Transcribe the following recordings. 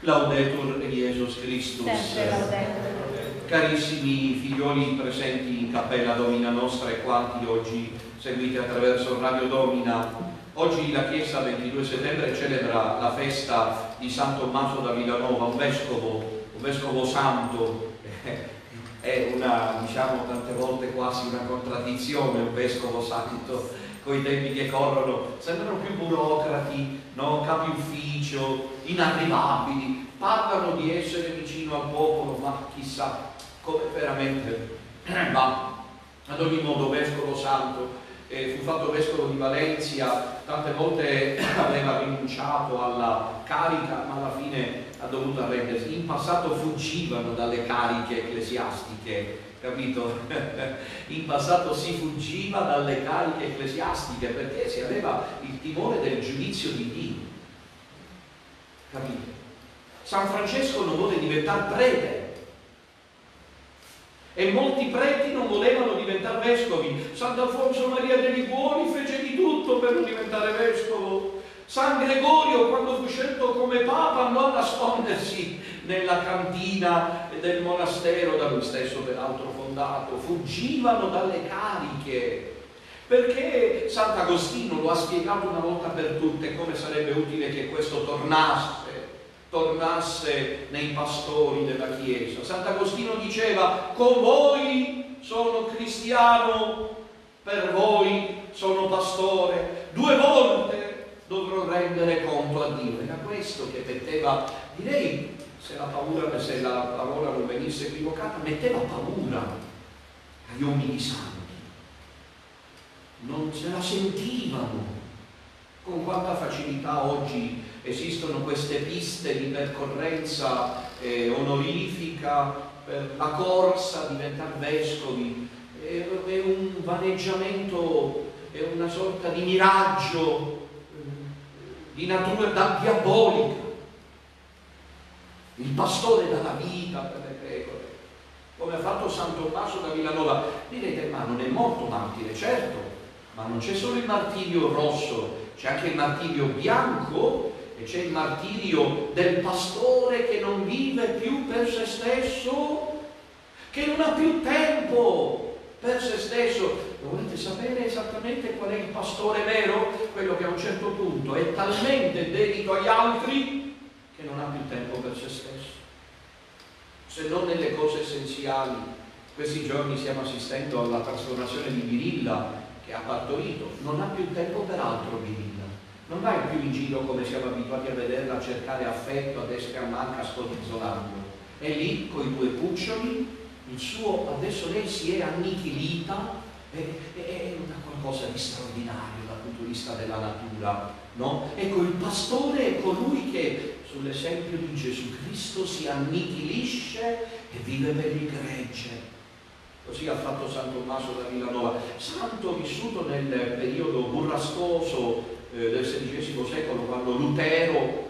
Laudetur Jesus Christus. Carissimi figlioli presenti in Cappella Domina Nostra e quanti oggi seguite attraverso Radio Domina, oggi la Chiesa 22 settembre celebra la festa di San Tommaso da Villanova, un vescovo santo. È una, diciamo, tante volte quasi una contraddizione un vescovo santo. Con i tempi che corrono sembrano più burocrati, no? Capi ufficio, inarrivabili, parlano di essere vicino al popolo, ma chissà come veramente va. Ad ogni modo, vescovo santo, fu fatto vescovo di Valencia, tante volte aveva rinunciato alla carica, ma alla fine ha dovuto arrendersi. In passato fuggivano dalle cariche ecclesiastiche, capito? In passato si fuggiva dalle cariche ecclesiastiche perché si aveva il timore del giudizio di Dio, capito? San Francesco non vuole diventare prete e molti preti non volevano diventare vescovi. Sant'Alfonso Maria de Liguori fece di tutto per non diventare vescovo. San Gregorio, quando fu scelto come papa, andò a nascondersi nella cantina del monastero, da lui stesso peraltro fondato. Fuggivano dalle cariche, perché Sant'Agostino lo ha spiegato una volta per tutte come sarebbe utile che questo tornasse nei pastori della Chiesa. Sant'Agostino diceva: con voi sono cristiano, per voi sono pastore, 2 volte dovrò rendere conto a Dio. Era questo che metteva, direi, se la parola non venisse equivocata, metteva paura agli uomini santi. Non se la sentivano. Con quanta facilità oggi esistono queste piste di percorrenza onorifica per la corsa a diventare vescovi. È un vaneggiamento, è una sorta di miraggio di natura diabolica. Il pastore dà la vita per le pecore, come ha fatto San Tommaso da Villanova. Direte: ma non è morto martire? Certo, ma non c'è solo il martirio rosso, c'è anche il martirio bianco e c'è il martirio del pastore che non vive più per se stesso, che non ha più tempo per se stesso. Volete sapere esattamente qual è il pastore vero? Quello che a un certo punto è talmente dedito agli altri che non ha più tempo per se stesso, se non nelle cose essenziali. Questi giorni stiamo assistendo alla trasformazione di Birilla, che ha partorito, non ha più tempo per altro Birilla, non vai più in giro come siamo abituati a vederla, a cercare affetto a destra e a manca, scodinzolando. È lì con i 2 cuccioli, adesso lei si è annichilita. È una qualcosa di straordinario dal punto di vista della natura, no? Ecco, il pastore è colui che sull'esempio di Gesù Cristo si annichilisce e vive per il gregge. Così ha fatto San Tommaso da Villanova, santo vissuto nel periodo burrascoso del XVI secolo, quando Lutero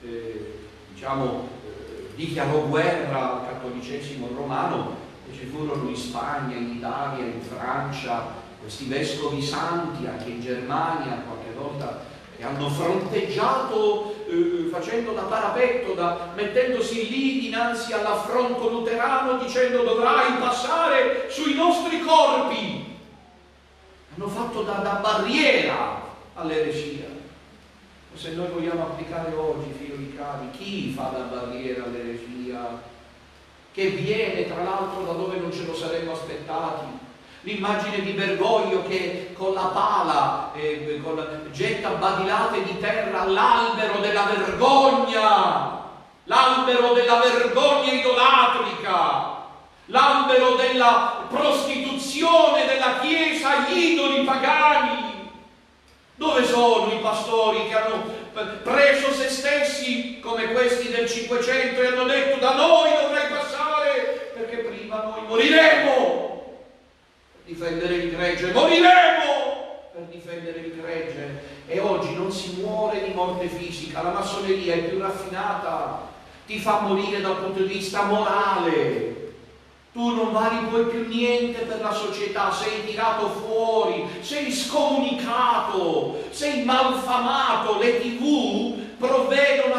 dichiarò guerra al cattolicesimo romano. Ci furono in Spagna, in Italia, in Francia, questi vescovi santi, anche in Germania qualche volta, che hanno fronteggiato facendo da parapetto, mettendosi lì dinanzi all'affronto luterano, dicendo: dovrai passare sui nostri corpi. Hanno fatto da barriera all'eresia. E se noi vogliamo applicare oggi, figli cari, chi fa da barriera all'eresia? Che viene tra l'altro da dove non ce lo saremmo aspettati. L'immagine di Bergoglio che con la pala getta badilate di terra all'albero della vergogna, l'albero della vergogna idolatrica, l'albero della prostituzione della Chiesa agli idoli pagani. Dove sono i pastori che hanno preso se stessi come questi del Cinquecento e hanno detto: da noi dovrai passare perché prima noi moriremo per difendere il gregge, moriremo per difendere il gregge. E oggi non si muore di morte fisica, la massoneria è più raffinata, ti fa morire dal punto di vista morale. Tu non vali poi più niente per la società, sei tirato fuori, sei scomunicato, sei malfamato. Le TV provvedono a farti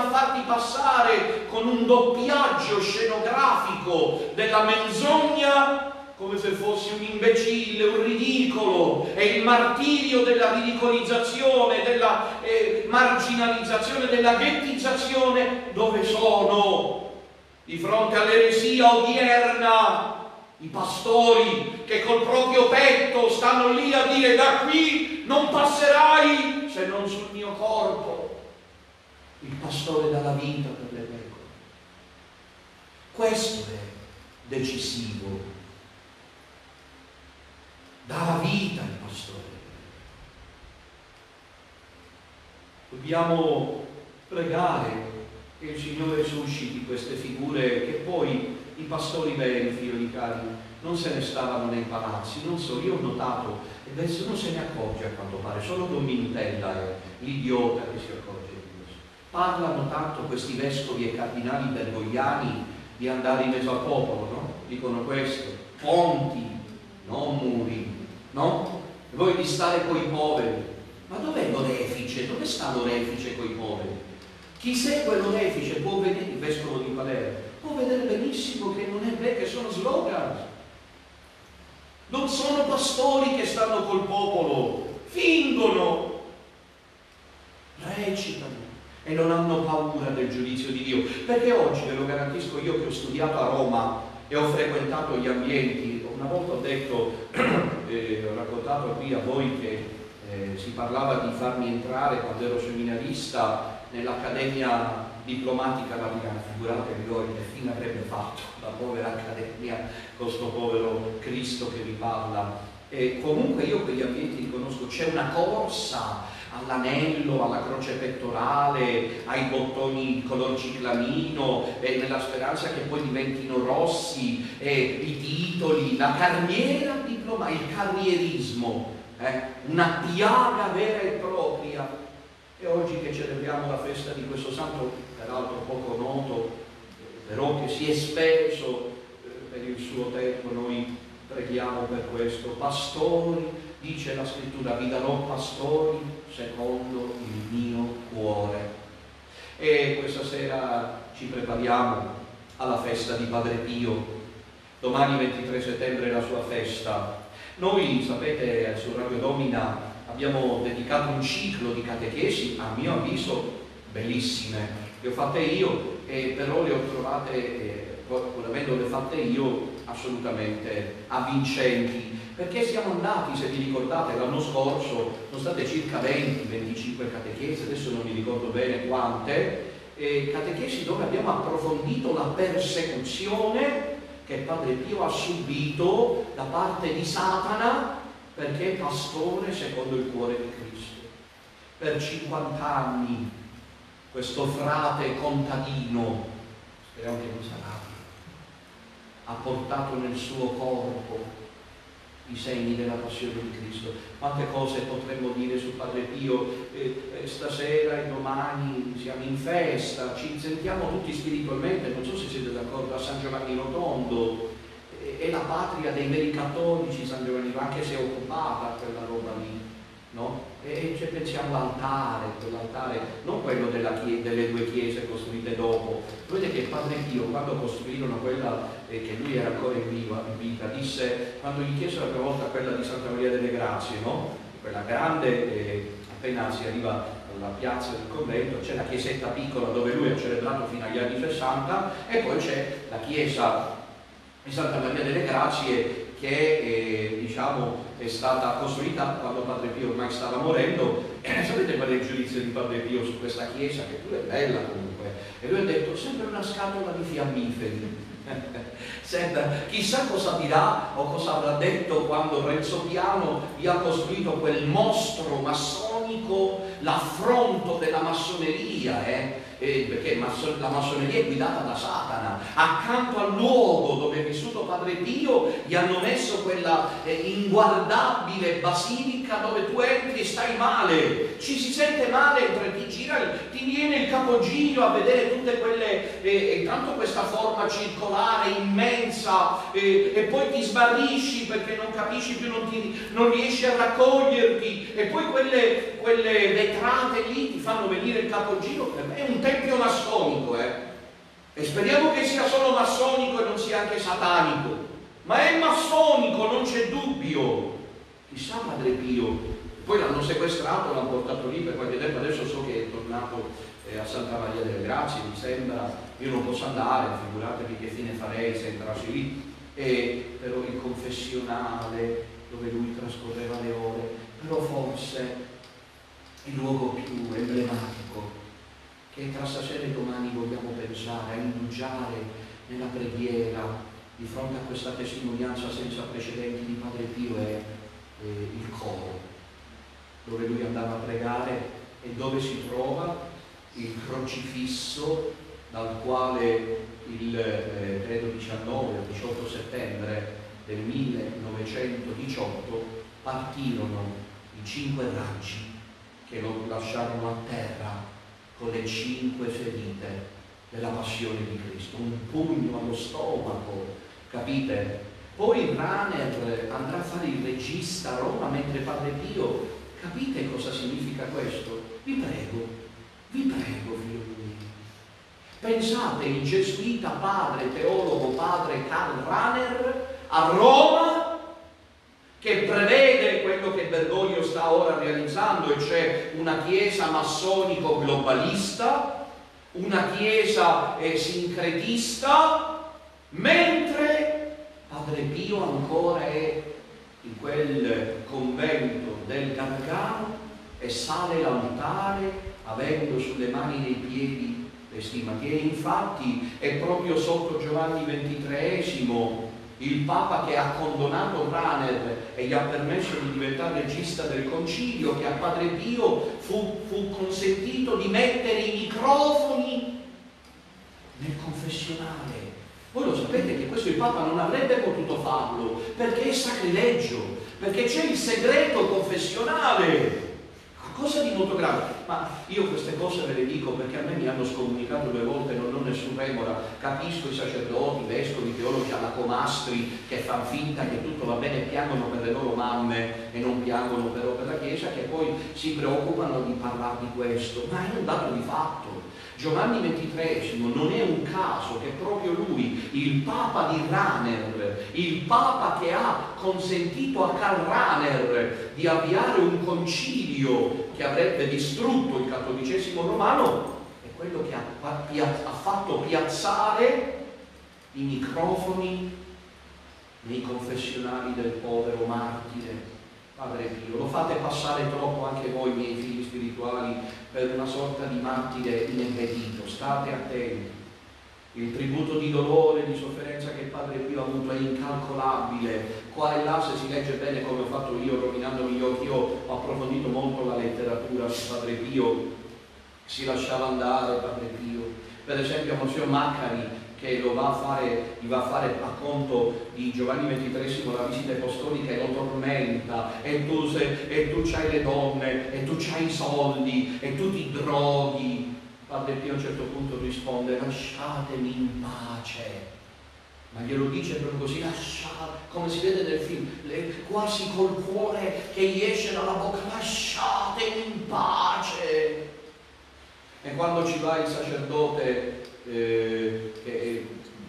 passare con un doppiaggio scenografico della menzogna come se fossi un imbecille, un ridicolo, è il martirio della ridicolizzazione, della marginalizzazione, della ghettizzazione. Dove sono di fronte all'eresia odierna i pastori che col proprio petto stanno lì a dire: da qui non passerai se non sul mio corpo? Il pastore dà la vita per le pecore. Questo è decisivo. Dà la vita il pastore. Dobbiamo pregare che il Signore susciti queste figure, che poi i pastori veri, figli cari, non se ne stavano nei palazzi. Non so, io ho notato, e nessuno se ne accorge a quanto pare, solo Don Minutella è l'idiota che si accorge di questo. Parlano tanto questi vescovi e cardinali bergogliani di andare in mezzo al popolo, no? Dicono questo: ponti, non muri, no? E voi di stare coi poveri. Ma dov'è l'orefice? Dove sta l'orefice coi poveri? Chi segue l'orefice può vedere, il vescovo di Palermo, può vedere benissimo che non è vero, che sono slogan. Non sono pastori che stanno col popolo, fingono, recitano e non hanno paura del giudizio di Dio. Perché oggi, ve lo garantisco io che ho studiato a Roma e ho frequentato gli ambienti, una volta ho detto, ho raccontato qui a voi che si parlava di farmi entrare quando ero seminarista nell'Accademia Diplomatica Vaticana. Figuratevi voi che fine avrebbe fatto la povera Accademia con sto povero Cristo che vi parla. E comunque io quegli ambienti li conosco. C'è una corsa all'anello, alla croce pettorale, ai bottoni color ciclamino, nella speranza che poi diventino rossi, i titoli, la carriera diplomatica, il carrierismo, una piaga vera e propria. E oggi che celebriamo la festa di questo santo, peraltro poco noto, però che si è speso per il suo tempo, noi preghiamo per questo. Pastori, dice la scrittura, vi darò pastori secondo il mio cuore. E questa sera ci prepariamo alla festa di Padre Pio. Domani 23 settembre è la sua festa. Noi, sapete, su Radio Domina abbiamo dedicato un ciclo di catechesi, a mio avviso bellissime. Le ho fatte io, però le ho trovate, pur avendole fatte io, assolutamente avvincenti. Perché siamo andati, se vi ricordate, l'anno scorso sono state circa 20-25 catechesi, adesso non mi ricordo bene quante, catechesi dove abbiamo approfondito la persecuzione che Padre Pio ha subito da parte di Satana, perché è pastore secondo il cuore di Cristo. Per 50 anni questo frate contadino, speriamo che non sarà, ha portato nel suo corpo i segni della passione di Cristo. Quante cose potremmo dire su Padre Pio. Stasera e domani siamo in festa, ci sentiamo tutti spiritualmente, non so se siete d'accordo, a San Giovanni Rotondo. È la patria dei veri cattolici San Giovanni, anche se è occupata quella roba lì, no? E pensiamo all'altare, quell'altare, non quello delle due chiese costruite dopo. Vedete che Padre Pio, quando costruirono quella che lui era ancora in vita, disse, quando gli chiesero la prima volta quella di Santa Maria delle Grazie, no? Quella grande, appena si arriva alla piazza del convento, c'è la chiesetta piccola dove lui ha celebrato fino agli anni 60, e poi c'è la chiesa di Santa Maria delle Grazie che diciamo è stata costruita quando Padre Pio ormai stava morendo. Sapete qual è il giudizio di Padre Pio su questa chiesa, che pure è bella comunque? E lui ha detto: sempre una scatola di fiammiferi. Senta, chissà cosa dirà o cosa avrà detto quando Renzo Piano gli ha costruito quel mostro massonico, l'affronto della massoneria, perché la massoneria è guidata da Satana. Accanto al luogo dove è vissuto Padre Pio gli hanno messo quella inguardabile basilica dove tu entri e stai male, ci si sente male, ti gira, ti viene il capogiro a vedere tutte quelle, tanto questa forma circolare immensa, e poi ti smarrisci perché non capisci più, non riesci a raccoglierti, e poi quelle vetrate lì ti fanno venire il capogiro. Per me è un tempio massonico E speriamo che sia solo massonico e non sia anche satanico, ma è massonico, non c'è dubbio. Chissà Padre Pio. Poi l'hanno sequestrato, l'hanno portato lì per qualche tempo, adesso so che è tornato a Santa Maria delle Grazie, mi sembra. Io non posso andare, figuratevi che fine farei se entrassi lì. Però il confessionale dove lui trascorreva le ore, però forse il luogo più emblematico che tra stasera e domani vogliamo pensare, a indugiare nella preghiera di fronte a questa testimonianza senza precedenti di Padre Pio è il coro, dove lui andava a pregare e dove si trova il crocifisso dal quale il credo 19 o 18 settembre del 1918 partirono i 5 raggi che lo lasciarono a terra con le 5 ferite della passione di Cristo, un pugno allo stomaco, capite? Poi Rahner andrà a fare il regista a Roma mentre Padre Pio, capite cosa significa questo? Vi prego, figlio miei. Pensate, il gesuita padre, teologo padre Karl Rahner a Roma, che prevede quello che Bergoglio sta ora realizzando, e cioè una chiesa massonico globalista, una chiesa sincretista, mentre Padre Pio ancora è in quel convento del Gargano e sale l'altare avendo sulle mani e nei piedi le stimati. E infatti è proprio sotto Giovanni XXIII il Papa che ha condonato Rahner e gli ha permesso di diventare regista del concilio, che a Padre Pio fu consentito di mettere i microfoni nel confessionale. Voi lo sapete che questo il Papa non avrebbe potuto farlo perché è sacrilegio, perché c'è il segreto confessionale. Cosa di molto grave, ma io queste cose ve le dico perché a me mi hanno scomunicato 2 volte, non ho nessun remora, capisco i sacerdoti, i vescovi, i teologi, anacomastri che fanno finta che tutto va bene, piangono per le loro mamme e non piangono però per la Chiesa, che poi si preoccupano di parlare di questo, ma è un dato di fatto. Giovanni XXIII non è un caso che proprio lui, il Papa di Rahner, il Papa che ha consentito a Karl Rahner di avviare un concilio che avrebbe distrutto il cattolicesimo romano, è quello che ha fatto piazzare i microfoni nei confessionali del povero martire Padre Pio. Lo fate passare troppo anche voi, miei figli spirituali, per una sorta di martire inebetito. State attenti. Il tributo di dolore, di sofferenza che Padre Pio ha avuto è incalcolabile. Qua e là, se si legge bene come ho fatto io, rovinandomi gli occhi, io ho approfondito molto la letteratura su Padre Pio. Si lasciava andare Padre Pio. Per esempio a Monsignor Maccari, che gli va a fare a conto di Giovanni XXIII la visita apostolica e lo tormenta, e tu c'hai le donne, e tu c'hai i soldi, e tu ti droghi. Padre Pio a un certo punto risponde: lasciatemi in pace. Ma glielo dice proprio così, come si vede nel film, quasi col cuore che gli esce dalla bocca: lasciatemi in pace. E quando ci va il sacerdote, che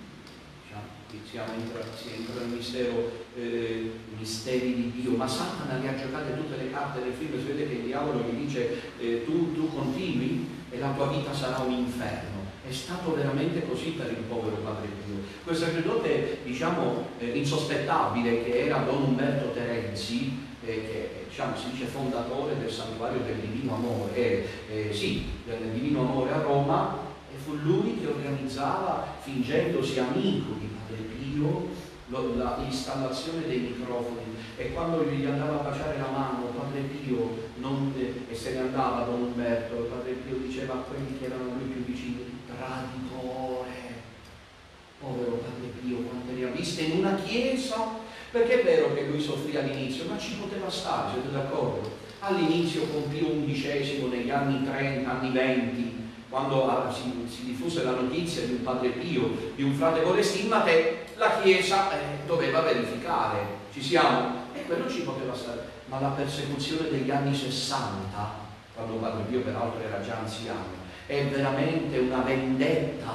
si entra nel mistero, misteri di Dio, ma Satana le ha giocate tutte le carte del film, si vede che il diavolo gli dice tu continui e la tua vita sarà un inferno. È stato veramente così per il povero Padre Pio. Quel sacerdote, diciamo, insospettabile, che era Don Umberto Terenzi, che diciamo, si dice fondatore del santuario del Divino Amore, del Divino Amore a Roma, e fu lui che organizzava, fingendosi amico di Padre Pio, l'installazione dei microfoni. E quando gli andava a baciare la mano Padre Pio e se ne andava Don Umberto, Padre Pio diceva a quelli che erano a lui più vicini: traditore. Povero Padre Pio, quante ne ha viste in una chiesa. Perché è vero che lui soffrì all'inizio, ma ci poteva stare, siete d'accordo? All'inizio con Pio XI, negli anni 30, anni 20, quando si diffuse la notizia di un Padre Pio, di un frate Corestimate, la Chiesa doveva verificare. Ci siamo? E quello ci poteva stare. Ma la persecuzione degli anni 60, quando Padre Pio peraltro era già anziano, è veramente una vendetta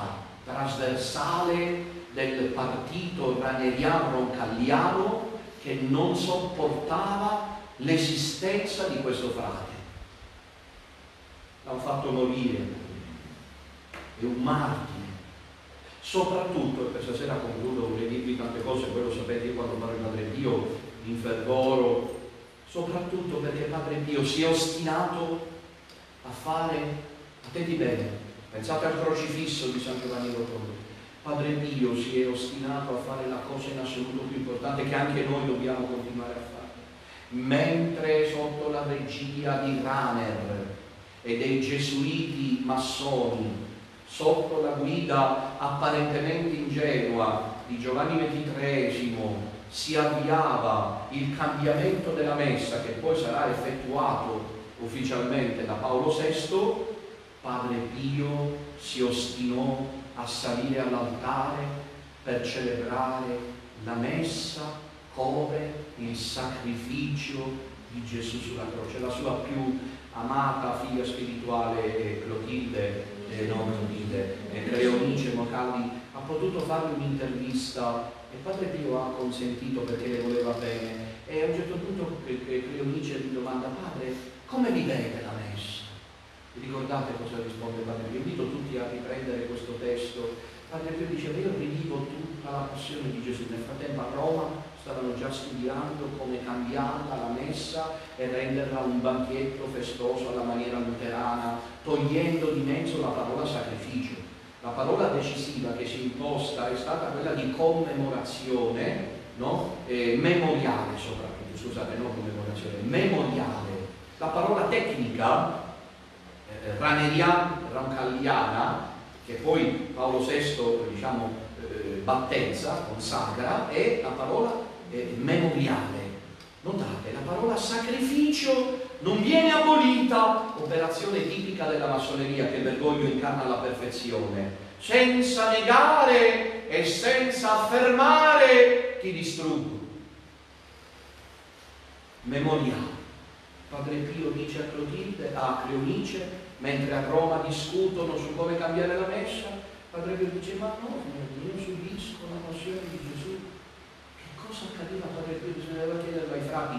trasversale del partito raneriano-roncalliano che non sopportava l'esistenza di questo frate. L'hanno fatto morire, è un martire. Soprattutto, e questa sera concludo, vorrei dirvi tante cose, voi lo sapete, io quando parlo di Padre Pio mi infervoro, soprattutto perché Padre Pio si è ostinato a fare, attenti bene, pensate al crocifisso di San Giovanni Rotondo. Padre Pio si è ostinato a fare la cosa in assoluto più importante che anche noi dobbiamo continuare a fare. Mentre sotto la regia di Raner e dei gesuiti massoni, sotto la guida apparentemente ingenua di Giovanni XXIII, si avviava il cambiamento della messa che poi sarà effettuato ufficialmente da Paolo VI, Padre Pio si ostinò a salire all'altare per celebrare la messa come il sacrificio di Gesù sulla croce. La sua più amata figlia spirituale è Clotilde, Cleonice Mocaldi, ha potuto fargli un'intervista e Padre Pio ha consentito perché le voleva bene, e a un certo punto Cleonice gli domanda: padre, come vivete la messa? Vi ricordate cosa risponde Padre Pio? Invito tutti a riprendere questo testo. Padre Pio diceva: io rivivo tutta la passione di Gesù. Nel frattempo a Roma stavano già studiando come cambiarla la messa e renderla un banchietto festoso alla maniera luterana, togliendo di mezzo la parola sacrificio. La parola decisiva che si è imposta è stata quella di commemorazione, no? Memoriale soprattutto, scusate, non commemorazione, memoriale. La parola tecnica roncalliana, che poi Paolo VI battezza, consacra, è la parola memoriale. Notate, la parola sacrificio non viene abolita, operazione tipica della massoneria che Bergoglio incarna alla perfezione, senza negare e senza affermare ti distruggo. Memoriale. Padre Pio dice a Clotilde, a Cleonice, mentre a Roma discutono su come cambiare la messa, Padre Pio dice: ma no, io subisco la passione di Gesù. Che cosa accadeva a Padre Pio? Bisognava chiederlo ai frati.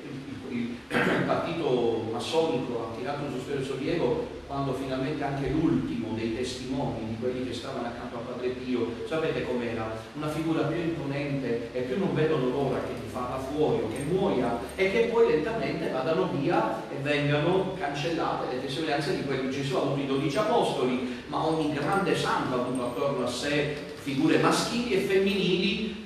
Il partito massonico ha tirato un sospiro di sollievo quando finalmente anche l'ultimo dei testimoni, di quelli che stavano accanto a Padre Pio, sapete com'era? Una figura più imponente, e più non vedono l'ora che di farla fuori o che muoia e che poi lentamente vadano via e vengano cancellate le testimonianze di quelli. Gesù ha avuto i 12 apostoli, ma ogni grande santo ha avuto attorno a sé figure maschili e femminili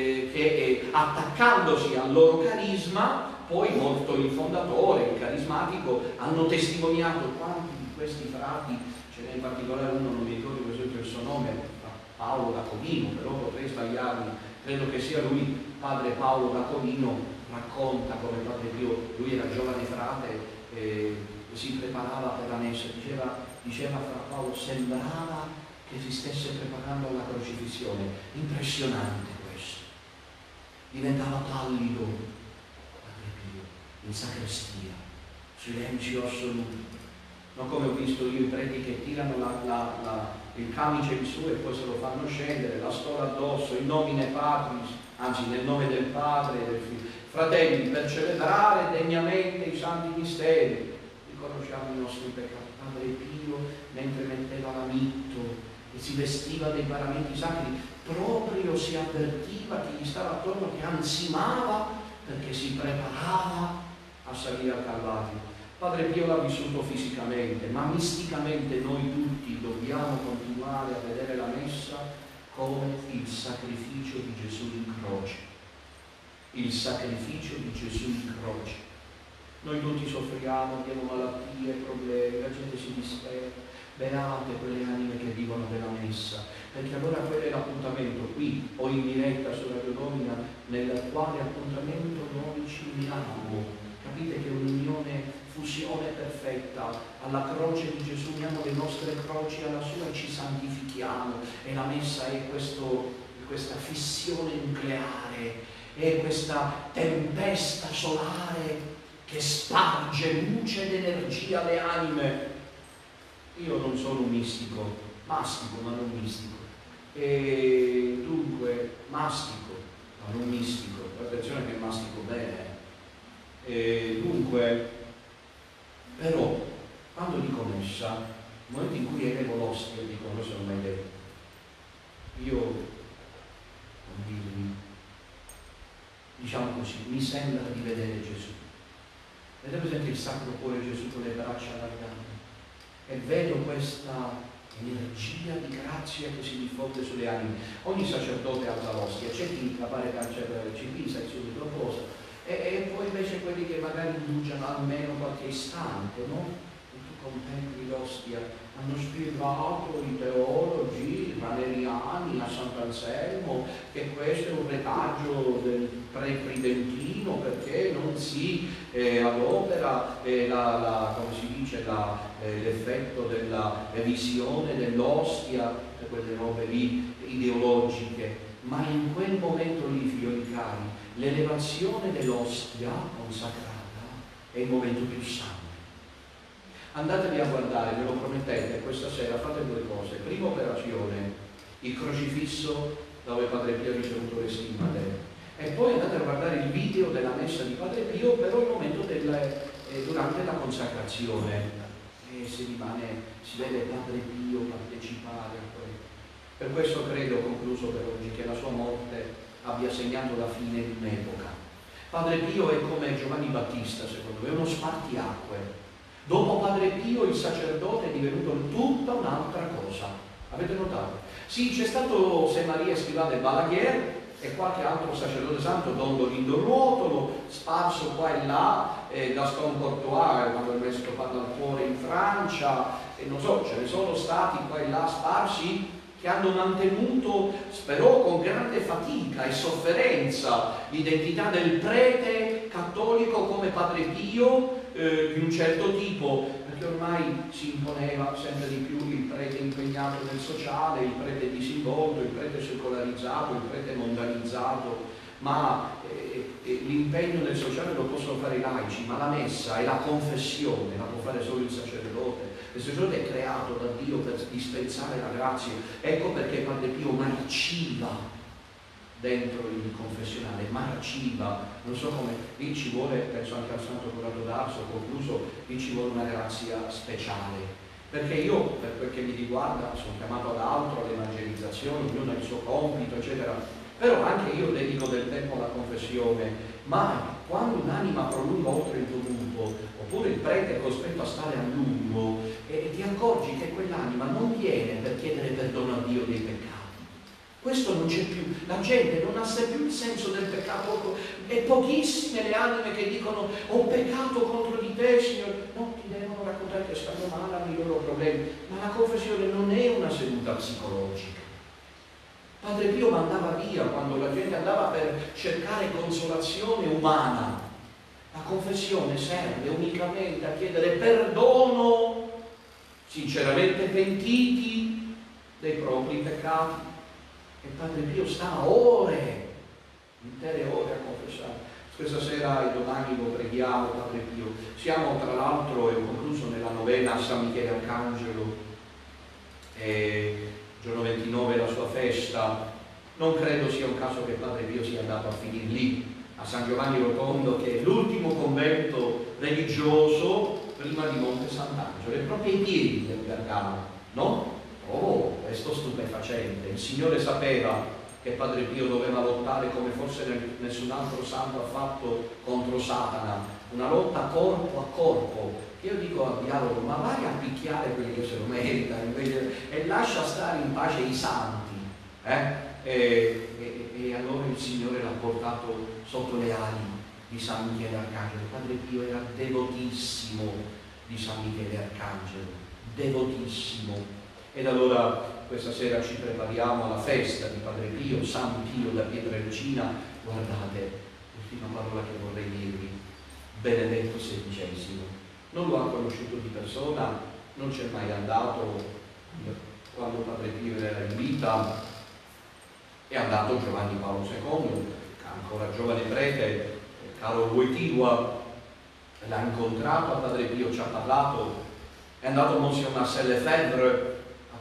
che attaccandosi al loro carisma, poi morto il fondatore, il carismatico, hanno testimoniato. Quanti di questi frati, ce n'è in particolare uno, non mi ricordo per esempio il suo nome, Paolo da Comino, però potrei sbagliarmi, credo che sia lui, padre Paolo da Comino, racconta come Padre Pio, lui era giovane frate, si preparava per la messa, diceva fra Paolo, sembrava che si stesse preparando alla crocifissione. Impressionante questo. Diventava pallido Padre Pio in sacrestia, silenzio assoluto, non come ho visto io i preti che tirano il camice in su e poi se lo fanno scendere, la stola addosso, in nomine Patris, anzi nel nome del Padre e del Figlio. Fratelli, per celebrare degnamente i santi misteri riconosciamo i nostri peccati. Padre Pio, mentre metteva l'amitto e si vestiva dei paramenti sacri, proprio si avvertiva chi gli stava attorno che ansimava perché si preparava a salire al Calvario. Padre Pio l'ha vissuto fisicamente, ma misticamente noi tutti dobbiamo continuare a vedere la messa come il sacrificio di Gesù in croce. Il sacrificio di Gesù in croce. Noi tutti soffriamo, abbiamo malattie, problemi, la gente si dispera. Beate quelle anime che vivono della messa, perché allora quello è l'appuntamento qui o in diretta su Radio Domina, nel quale appuntamento noi ci uniamo. Capite che è un'unione, fusione perfetta. Alla croce di Gesù uniamo le nostre croci alla sua e ci santifichiamo, e la messa è questa fissione nucleare, è questa tempesta solare che sparge luce ed energia alle anime. Io non sono un mistico, mastico ma non mistico. E dunque mastico ma non mistico, attenzione che mastico bene. E dunque, però, quando dico messa, nel momento in cui elevo l'ostia, dico, non sono mai detto, io, non dirmi, diciamo così, mi sembra di vedere Gesù. Vedete presente il Sacro Cuore Gesù con le braccia allargate? E vedo questa energia di grazia che si diffonde sulle anime. Ogni sacerdote alza l'ostia, c'è chi ci pisa il subito posa, e poi invece quelli che magari indugiano almeno qualche istante, no? E tu contempli l'ostia. Hanno spiegato i teologi raneriani a Sant'Anselmo che questo è un retaggio del pre-tridentino, perché non si adopera come si dice, l'effetto della visione dell'ostia, quelle robe lì ideologiche. Ma in quel momento lì, figlioli cari, l'elevazione dell'ostia consacrata è il momento più santo. Andatevi a guardare, ve lo promettete, questa sera fate due cose. Prima operazione, il crocifisso dove Padre Pio ha ricevuto le stigmate, e poi andate a guardare il video della messa di Padre Pio, però il momento durante la consacrazione, e si vede Padre Pio partecipare a quello. Per questo credo, ho concluso per oggi, che la sua morte abbia segnato la fine di un'epoca. Padre Pio è come Giovanni Battista, secondo me, è uno spartiacque. Dopo Padre Pio il sacerdote è divenuto tutta un'altra cosa. Avete notato? Sì, c'è stato Saint Maria Escrivá de Balaguer e qualche altro sacerdote santo, Don Dolindo Ruotolo, sparso qua e là, Gaston Courtois, quando il vescovo al cuore in Francia, e non so, ce ne sono stati qua e là sparsi, che hanno mantenuto, spero con grande fatica e sofferenza, l'identità del prete cattolico come Padre Pio, di un certo tipo, perché ormai si imponeva sempre di più il prete impegnato nel sociale, il prete disinvolto, il prete secolarizzato, il prete mondanizzato, ma l'impegno nel sociale lo possono fare i laici, ma la messa e la confessione la può fare solo il sacerdote. Il sacerdote è creato da Dio per dispensare la grazia. Ecco perché Padre Pio marciva dentro il confessionale, marciva, non so come, lì ci vuole, penso anche al Santo Curato d'Ars, ho concluso, lì ci vuole una grazia speciale, perché io, per quel che mi riguarda, sono chiamato ad altro, all'evangelizzazione, ognuno ha il suo compito, eccetera, però anche io dedico del tempo alla confessione, ma quando un'anima prolunga oltre il dovuto, oppure il prete è costretto a stare a lungo, e ti accorgi che quell'anima non viene per chiedere perdono a Dio dei peccati. Questo non c'è più, la gente non ha più il senso del peccato, e pochissime le anime che dicono ho peccato contro di te, Signore. No, ti devono raccontare che stanno male, hanno i loro problemi, ma la confessione non è una seduta psicologica. Padre Pio mandava via quando la gente andava per cercare consolazione umana. La confessione serve unicamente a chiedere perdono, sinceramente pentiti dei propri peccati. E Padre Pio sta ore, intere ore a confessare. Questa sera e domani lo preghiamo, Padre Pio. Siamo tra l'altro, e ho concluso, nella novena a San Michele Arcangelo, giorno 29 la sua festa. Non credo sia un caso che Padre Pio sia andato a finire lì, a San Giovanni Rotondo, che è l'ultimo convento religioso prima di Monte Sant'Angelo, è proprio ai piedi del Gargano, no? Oh, questo stupefacente. Il Signore sapeva che Padre Pio doveva lottare come forse nessun altro santo ha fatto contro Satana, una lotta corpo a corpo. Io dico al diavolo, ma vai a picchiare quelli che se lo meritano invece, e lascia stare in pace i santi. E allora il Signore l'ha portato sotto le ali di San Michele Arcangelo. Padre Pio era devotissimo di San Michele Arcangelo, devotissimo. Ed allora questa sera ci prepariamo alla festa di Padre Pio, San Pio da Pietrelcina. Guardate, l'ultima parola che vorrei dirvi, Benedetto XVI. Non lo ha conosciuto di persona, non c'è mai andato quando Padre Pio era in vita, è andato Giovanni Paolo II, ancora giovane prete, caro Wojtyła, l'ha incontrato a Padre Pio, ci ha parlato, è andato Monsignor Marcel Lefebvre, ha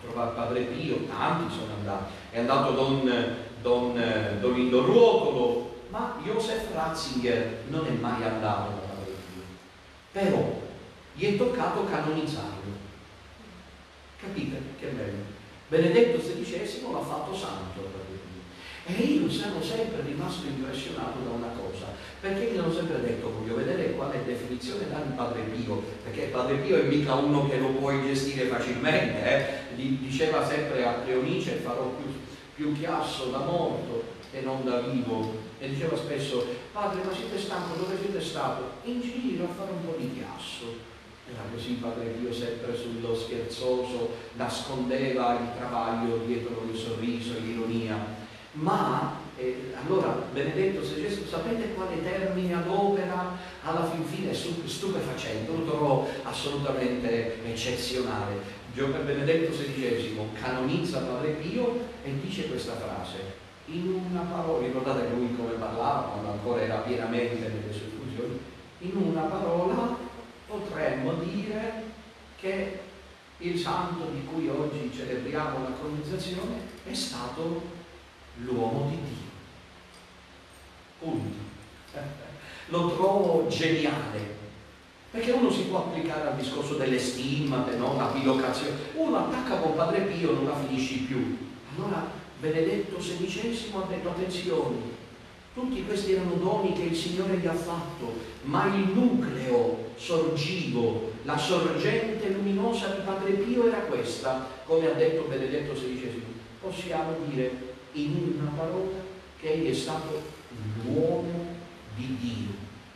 trovare Padre Pio, tanti sono andati, è andato Don Lindo Ruotolo, ma Joseph Ratzinger non è mai andato da Padre Pio, però gli è toccato canonizzarlo. Capite che bello? Benedetto XVI l'ha fatto santo Padre Pio. E io sono sempre rimasto impressionato da una cosa, perché mi hanno sempre detto voglio vedere quale definizione dà di Padre Pio, perché Padre Pio è mica uno che lo puoi gestire facilmente, diceva sempre a Cleonice farò più chiasso da morto e non da vivo, e diceva spesso padre ma siete stanco, dove siete stato? In giro a fare un po' di chiasso. Era così Padre Pio, sempre sullo scherzoso, nascondeva il travaglio dietro il sorriso e l'ironia. Ma allora Benedetto XVI, sapete quale termine adopera? Alla fin fine stupefacente, lo trovo assolutamente eccezionale. Benedetto XVI canonizza Padre Pio e dice questa frase in una parola, ricordate lui come parlava quando ancora era pienamente nelle sue funzioni, in una parola potremmo dire che il santo di cui oggi celebriamo la canonizzazione è stato l'uomo di Dio. Punto. Lo trovo geniale, perché uno si può applicare al discorso delle stimmate, no? La bilocazione. Uno attacca con Padre Pio, non la finisci più. Allora Benedetto XVI ha detto attenzione, tutti questi erano doni che il Signore gli ha fatto, ma il nucleo sorgivo, la sorgente luminosa di Padre Pio era questa, come ha detto Benedetto XVI. Possiamo dire in una parola che egli è stato l'uomo di Dio.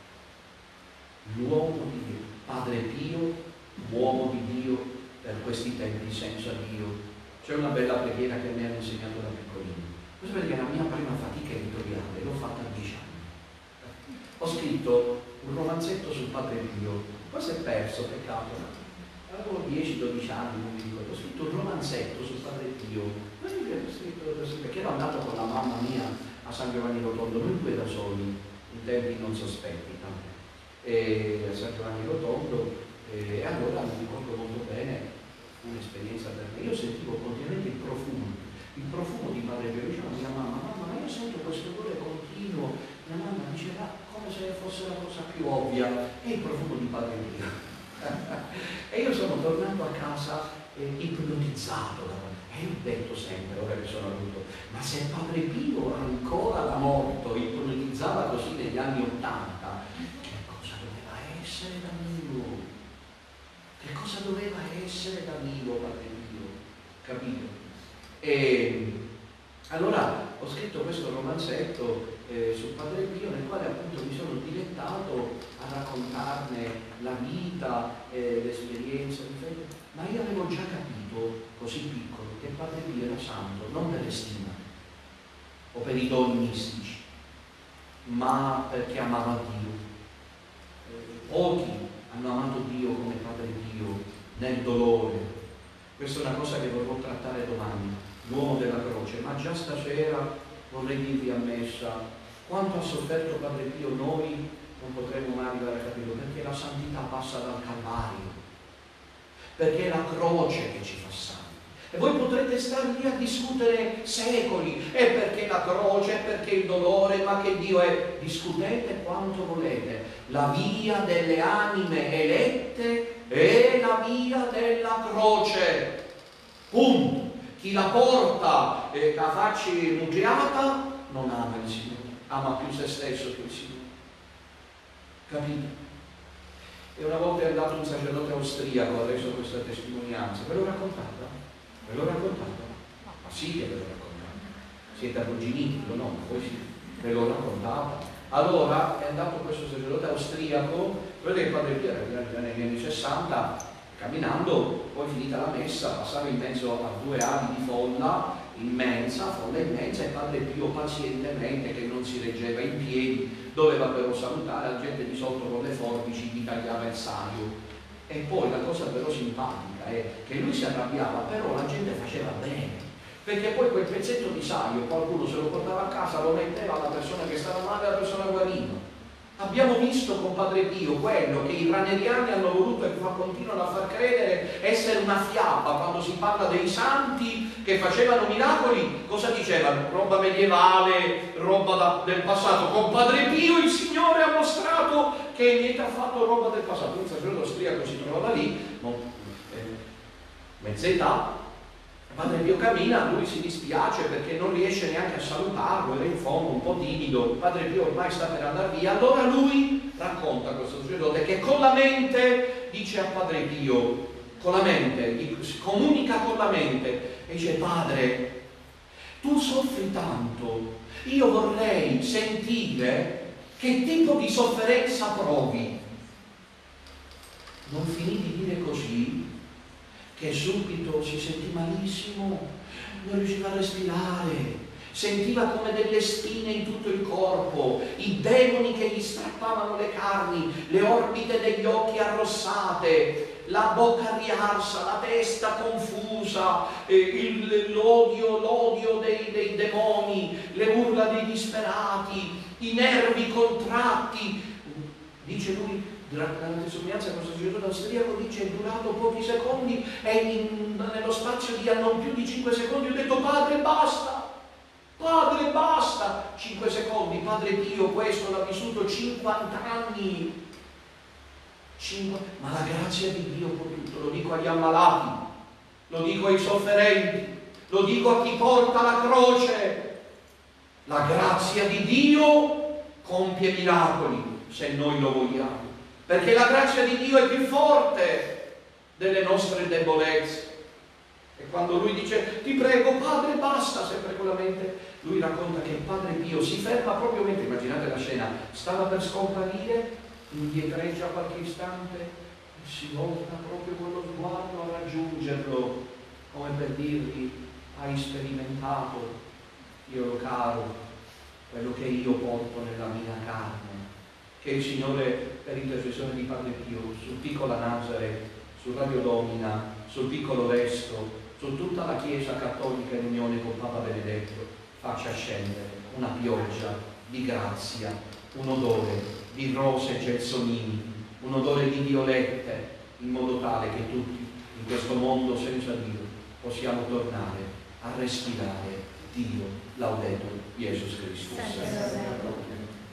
L'uomo di Dio. Padre Pio, uomo di Dio per questi tempi senza Dio. C'è una bella preghiera che mi hanno insegnato da piccolino. Sapete che la mia prima fatica editoriale l'ho fatta a 10 anni. Ho scritto un romanzetto sul Padre Pio, poi si è perso, peccato. Avevo 10-12 anni, non mi ricordo. Ho scritto un romanzetto sul Padre Pio, perché ero andato con la mamma mia a San Giovanni Rotondo, noi due da soli, in tempi non sospetti, no? A San Giovanni Rotondo, e allora mi ricordo molto bene un'esperienza per me. Io sentivo continuamente il profumo di Padre Pio. Dicevo a mia mamma, ma io sento questo odore continuo. Mia mamma diceva come se fosse la cosa più ovvia, è il profumo di Padre Pio. E io sono tornato a casa ipnotizzato da e ho detto sempre, ora che sono adulto, ma se Padre Pio ancora da morto ipnotizzava così negli anni '80, che cosa doveva essere da vivo? Che cosa doveva essere da vivo Padre Pio? Capito? E allora ho scritto questo romanzetto su Padre Pio, nel quale appunto mi sono dilettato a raccontarne la vita, l'esperienza di fede, ma io avevo già capito, così piccolo, che Padre Pio era santo non per stima o per i doni mistici, ma perché amava Dio. Pochi hanno amato Dio come Padre Pio nel dolore. Questa è una cosa che vorrò trattare domani, l'uomo della croce, ma già stasera vorrei dirvi a messa quanto ha sofferto Padre Pio. Noi non potremo mai arrivare a capirlo, perché la santità passa dal Calvario, perché è la croce che ci fa santi. E voi potrete stare lì a discutere secoli, è perché la croce, è perché il dolore, ma che Dio è. Discutete quanto volete. La via delle anime elette è la via della croce. Punto. Chi la porta a farci muggiata non ama il Signore, ama più se stesso che il Signore. Capito? E una volta è andato un sacerdote austriaco, ha reso questa testimonianza. Ve l'ho raccontata? Ve l'ho raccontata? Ma sì che ve l'ho raccontata. Siete arrugginiti, no, ma poi sì, ve l'ho raccontata. Allora è andato questo sacerdote austriaco, vedete che Padre Pio era negli anni 60, camminando, poi finita la messa, passava in mezzo a 2 ali di folla immensa, e Padre Pio pazientemente, che non si reggeva in piedi, doveva però salutare, la gente di sotto con le forbici gli tagliava il saio. E poi la cosa però simpatica è che lui si arrabbiava, però la gente faceva bene, perché poi quel pezzetto di saio qualcuno se lo portava a casa, lo metteva alla persona che stava male e la persona guariva. Abbiamo visto con Padre Pio quello che i raneriani hanno voluto e continuano a far credere essere una fiaba. Quando si parla dei santi che facevano miracoli, cosa dicevano? Roba medievale, roba del passato. Con Padre Pio il Signore ha mostrato che niente ha fatto roba del passato. Un sacerdote austriaco si trovava lì, mezza età. Padre Pio cammina, lui si dispiace perché non riesce neanche a salutarlo, era in fondo un po' timido. Padre Pio ormai sta per andare via, allora lui racconta a questo sacerdote che con la mente dice a Padre Pio, con la mente, comunica con la mente e dice: Padre, tu soffri tanto, io vorrei sentire che tipo di sofferenza provi. Non finì di dire così che subito si sentì malissimo, non riusciva a respirare, sentiva come delle spine in tutto il corpo, i demoni che gli strappavano le carni, le orbite degli occhi arrossate, la bocca riarsa, la testa confusa, l'odio dei demoni, le urla dei disperati, i nervi contratti. Dice lui, la testimonianza con questo sacerdote austriaco, dice: è durato pochi secondi e nello spazio di non più di 5 secondi ho detto: Padre, basta! Padre, basta! 5 secondi, Padre Pio questo l'ha vissuto 50 anni. Ma la grazia di Dio può tutto, lo dico agli ammalati, lo dico ai sofferenti, lo dico a chi porta la croce. La grazia di Dio compie miracoli se noi lo vogliamo, perché la grazia di Dio è più forte delle nostre debolezze. E quando lui dice: ti prego Padre, basta, sempre con la mente, lui racconta che il Padre Pio si ferma proprio mentre, immaginate la scena, stava per scomparire, indietreggia qualche istante e si volta proprio con lo sguardo a raggiungerlo, come per dirgli: hai sperimentato, Dio caro, quello che io porto nella mia carne. Che il Signore, per intercessione di Padre Pio, su Piccola Nazareth, su Radio Domina, sul Piccolo Resto, su tutta la Chiesa Cattolica in unione con Papa Benedetto, faccia scendere una pioggia di grazia, un odore di rose e gelsomini, un odore di violette, in modo tale che tutti in questo mondo senza Dio possiamo tornare a respirare Dio, laudetur Jesus Christus.